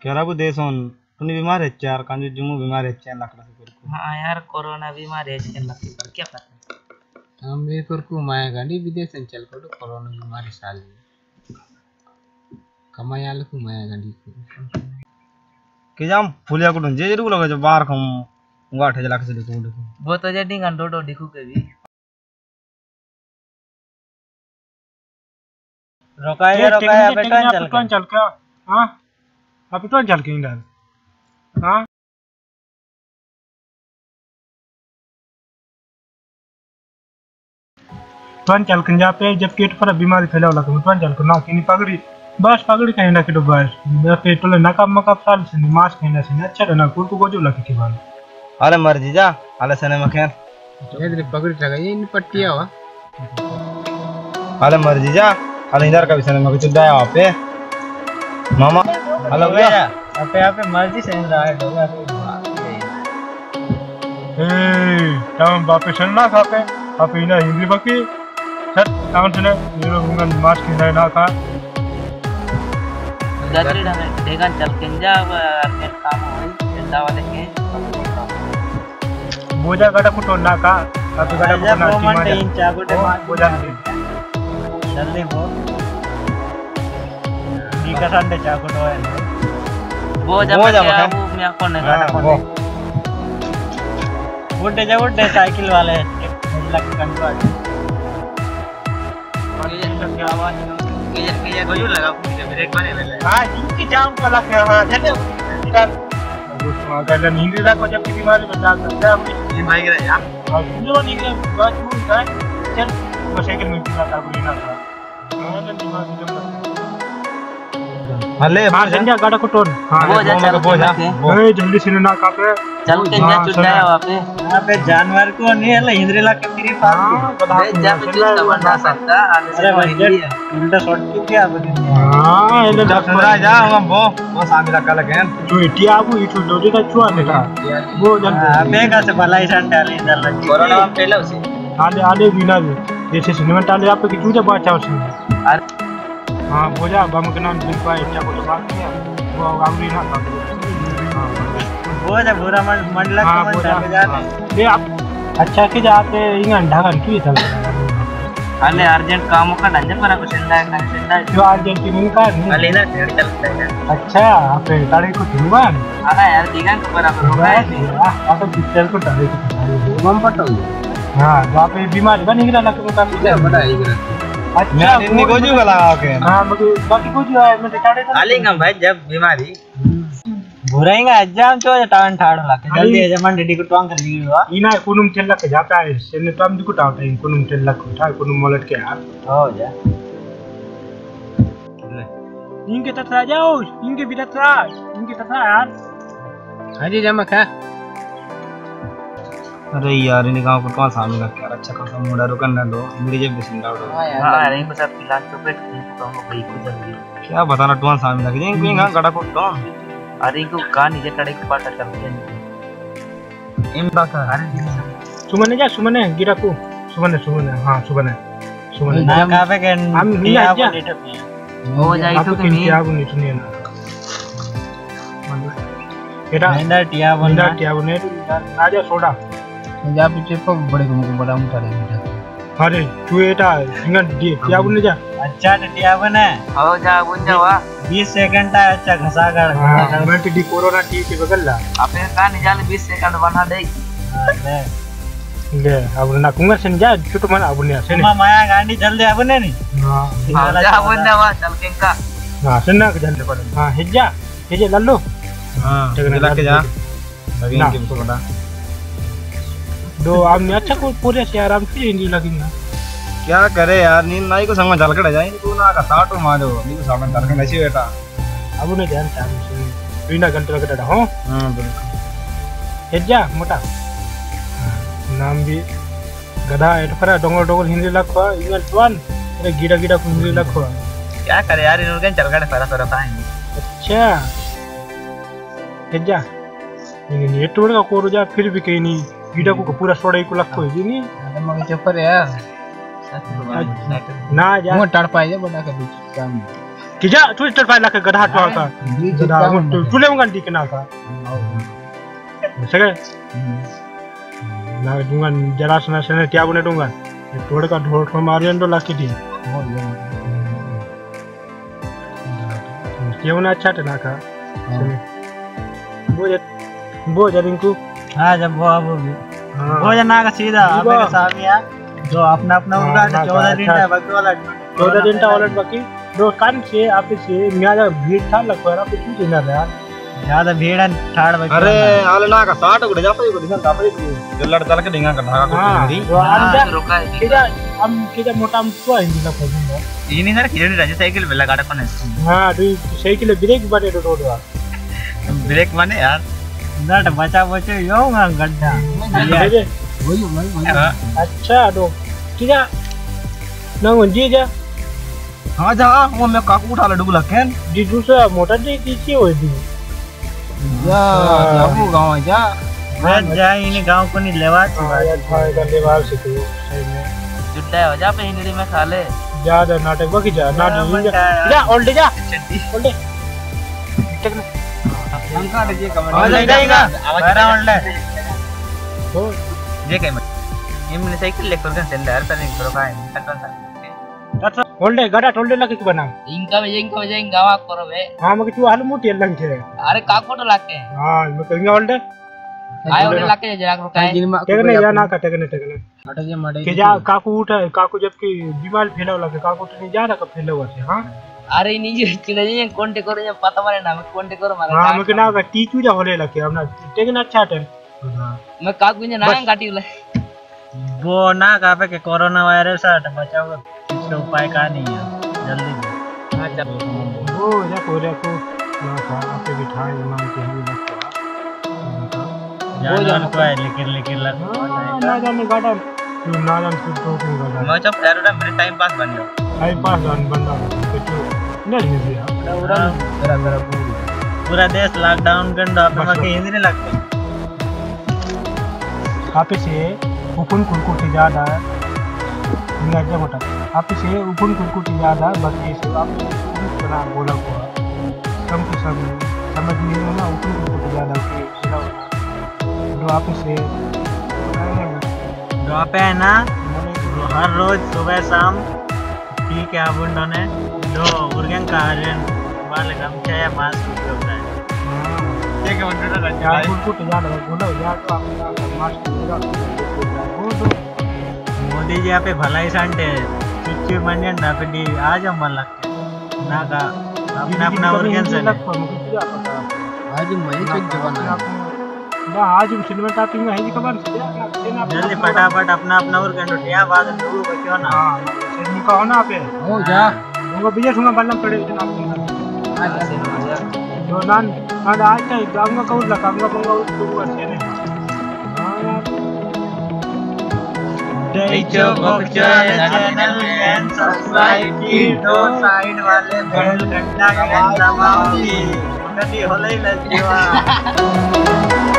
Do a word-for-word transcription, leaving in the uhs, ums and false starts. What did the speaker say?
क्या वो देशों तुनी बीमार है चार कांजू जुमू बीमार है चार लाख से कर को हां यार कोरोना बीमार है चार लाख पर क्या पता हम ये कर को माया गाड़ी विदेश चल को तो कोरोना बीमारी साल कमायाल को माया गाड़ी को के जाम फुलिया को जे जरूर लगे जो बाहर खम गाठ लाख से देखो देखो वो तो जडी गंडो डो दिखू के भी रोकाया रोकाया बेटा चल के चल के हां अब तो चल के इंडा हां तुम चल के जा पे जब पेट पर बीमारी फैला लगा तुम चल के ना कि पगड़ी बस पगड़ी कहीं ना कि तो बस पेट तो ना कब मकब साल से मास्क कहीं ना से अच्छा ना कुल को गोजो लगे के बाल अरे मर जीजा अले सने मखेन ये दे पगड़ी लगाई इन पट्टिया वा अले मर जीजा अले इधर का भी सने मके चुदाया वहां पे मामा हेलो भैया पे यहाँ पे मर्जी से रहा है डोगा ए तम बापे सन्ना खाते आप इना हिंदी बाकी सर तान सुने ये लोग उनका मास्क नहीं ना खा गदरी हमें देगा चल के जा अर्जेंट काम है चिंता वाले के बोझा गड़ा को ना का आप गड़ा को ना टीम आ तीन चार गोटे बोझा जल्दी हो दी का संडे चार गोटे है वो जब क्या वो मैं कौन है गाना कौन उठे जा उठे साइकिल वाले लग कंट्रोल और ये लग आवाज ये ये कोई लगा ब्रेक मारे ले हां इनकी जाम का लग हां चले निकाल अगर नींद रा को जब की बीमारी में डाल सकता है ये भाई रे यार और जो नींद बात हुई है चल वो साइकिल में चला था बुरी ना था हां दिमाग में हले मार संजा गाड़ा को टोन हां वो जा चल वो जा ए जल्दी से ना कापे चल के जा चुटाया वहां पे यहां पे जानवर को नहीं है हिंद्रीला के तेरी पास है जा पे चीज बना सकता अरे भाई उल्टा शॉट क्यों किया बदी हां ये जा पूरा जा हम वो वो सामी लगा लगे जो इटिया आबू इटू लोजे का छुआ देखा वो जल्दी बेगा से भलाई सन डाली इधर लग कोरोना में पहले उसे आले आले बिना जैसे सिनेमा डाले आप की चूजा बचाओ से अरे हां बोझा बम के नाम बिल पाए क्या को बात किया वो आमरी ना था वो जब बुरा मन मन लग मन जाके जाते ये आप अच्छा के जाते इंगन ढागन की चल अरे अर्जेंट काम का डंजन पर कुछ इंदा का इंदा जो अर्जेंट की नहीं का अरे इधर ट्रेन चलता है अच्छा आप ताड़ी को सुनवान हां यार दिगन को बराबर होगा है आप तो पिक्चर को ताड़ी को बम पटो हां जो आप बीमारी बनी गिरा लग का क्या बड़ा ही गिरा अच्छा इतनी को जो लगा के हां मगर बाकी को जो है मैं ताड़ी आलेगा भाई जब बीमारी बुराएगा एग्जाम तो टावन ठाड़ लाके जल्दी जमन रेडी को टवांग कर दीवा इना कुनुम चल के जाता है सेने तम दिको टावटा इन कुनुम चल के उठा कुनुम मलट के यार हो जा इनके तथा जाओ इनके भी तथा इनके तथा यार हाजी जमा खा अरे यार इन्हें गांव को कौन सामने लग यार अच्छा खासा मोड़ा रुकन ना दो मेरी जेब में सिंदा उड़ा हां यार इनको सब खिला तो पेट तो भाई को जल्दी क्या बताना टुआन सामने लग जाए कोई गांव गड़ा को तो अरे को का नीचे टड़े के पाटा चलते हैं इन बात अरे सुमने जा सुमने गिरा को सुमने सुमने हां सुमने सुमने ना का पे के हम नहीं जा हो जाए तो कि नहीं आगु नहीं सुनिए ना बेटा इंदा टिया बंदा टिया बने आ जा सोडा जा पीछे पर बड़े को बड़ा मुठा ले अरे तू एटा इंगन दी टिया बने जा अच्छा टिया बने हो जा बुन जावा बीस सेकंड है अच्छा घसा कर हां मैं टी कोरोना टी के बगल ला आपे का नहीं जाने बीस सेकंड बना दे ले अब ना कुंगर से जा छुट मन अब ने से माया गांडी जल्दी अब ने नहीं हां जा बुन जावा चल के का हां सुनना के जल्दी पड़ हां हिजा हिजे लल्लो हां चला के जा लगेंगे के थोड़ा दो आप ने अच्छा को पूरे से आराम से हिंदी लगेगा क्या करे यार नींद नाई को संग में झलकड़ जाए तू ना का साटो मारो नी तो सामने झलकड़ नहीं बेटा अब ने ध्यान चालू से बिना घंटे लगड़ा हो हां बिल्कुल हेजा मोटा नाम भी गधा एटफरा डोंगल डोंगल हिंदी लखवा इंगल टवन अरे गिड़ा गिड़ा हिंदी लखवा क्या करे यार इनके झलकड़ फरा फरा पाएंगे अच्छा हेजा इन नेटवर्क का कोरो जा फिर भी कहीं नहीं गिड़ा को पूरा सोड़ा को लखो है जी नहीं अरे मगे चपर यार ना जा वो टड़ पाए जा बड़ा का बीच काम किजा तू चल पाय लाके गधा टवा का गधा तू ले मंगन दिखना का सगे ना दूंगा जरा सुना सुना क्या बने दूंगा थोड़ा का ढोल को मारियन तो लाके दी क्यों ना अच्छा तना का वो वो जरिंकू हां जब वो अब वो जना का सीधा आपे के सामने आ जो अपना अपना उनका चौदह दिन है बाकी वाला चौदह दिन का वाला बाकी दो कान से आप से म्याजा भीड़ था लगवा रहा कुछ नहीं ना यार ज्यादा भीड़ है ठाड़ बाकी अरे आले ना का साठ गुड़े जाता ही गुड़े जाता ही जल्लड़ चल के डिंगा का ढाका हां रोका है किजा हम किजा मोटा मुआ हिंदी ना खोजूंगा ये नहीं सर किरण राजे साइकिल बेला गाड़ा कोने हां तू साइकिल ब्रेक बाटे तो रोडवा ब्रेक माने यार नट बचा बचे यो गड्ढा वही वही अच्छा तो किजा ना जी जा हां जा वो मैं काकू उठा ले डुबला केन जी दूसरा मोटा जी दी होई दी जा जाबू गांव जा मैं जाई इन गांव को नहीं लेवा यार थाए का लेवाल से तू सही में जुट्टा हो जा पे हिंदी में खा ले ज्यादा नाटक बाकी जा नाटक जा ओल्ड जा ओल्ड टेक्न लंका दे कमेंट आ जाएगा बारा ओल्ड हो ये के मत इमने साइकिल लेकर के सेंडर पर नहीं करो काय टक्कर अच्छा ओल्ड गड़ा ओल्ड लगे के बना इंका में इंका में जाएंगे गावा करो बे हां मगे तू हाल मोटी लंग थे अरे काकोट लाके हां मैं कहेंगे ओल्ड आए ओल्ड लाके जरा करो काय टेकने या ना का टेकने टेकने हट जे मडे के जा काकू उठा काकू जबकि बीमार फैला लगे काकू तो नहीं जा रहा का फैला हुआ से हां अरे नहीं जी चिड़ा जी कांटेक्ट करो या पता मारे ना कांटेक्ट करो मारे हां मगे ना का टीचू जा होले लगे हमना टेकने अच्छा टेन मैं काकू ने ना काटी ले वो ना का पे के कोरोना वायरस है बचाओ इसका उपाय का नहीं है जल्दी हां चलो वो जा कोरे को ना का आपे बिठाए मान के ही लगता वो जान को है लेकिन लेकिन लग ना जाने गाड़ा तू ना जान तू तो को गाड़ा मैं जब एरोडा मेरे टाइम पास बन जाओ टाइम पास जान बंदा तो तू नहीं है पूरा मेरा मेरा पूरा देश लॉकडाउन कर दो आप में के हिंदी नहीं लगते आप से उपुन कुलकुटी ज्यादा निगाह क्या मोटा आप से उपुन कुलकुटी ज्यादा बाकी से आप बना बोला को कम के सब समझ नहीं ना उपुन कुलकुटी ज्यादा की जो आप से जो आप है ना हर रोज सुबह शाम ठीक है आप उन्होंने जो उर्गन का आर्यन वाले गमछा या मास्क होता है ठीक है उन्होंने रखा है कुलकुटी ज्यादा बोलो यार तो आप मास्क लगा मोदी जी आप भलाई सांटे चिच्ची मंजन ना पे दी आज हम मन लगते ना का अपना अपना ऑर्गन से आज मैं चेक जवाना ना आज सिनेमा टॉपिंग में है जी खबर जल्दी फटाफट अपना अपना ऑर्गन उठिया बाद लोगों को क्यों ना हां सिनेमा का होना पे हो जा वो बीजे सुना बल्लम पड़े जनाब आज सिनेमा जा जो नान आज आज का गांगा का उला गांगा बंगा तो अच्छे ने जो चैनल एंड सब्सक्राइब की दो साइड वाले बेल घंटा के दबाओ की उन्नति होले लजीवा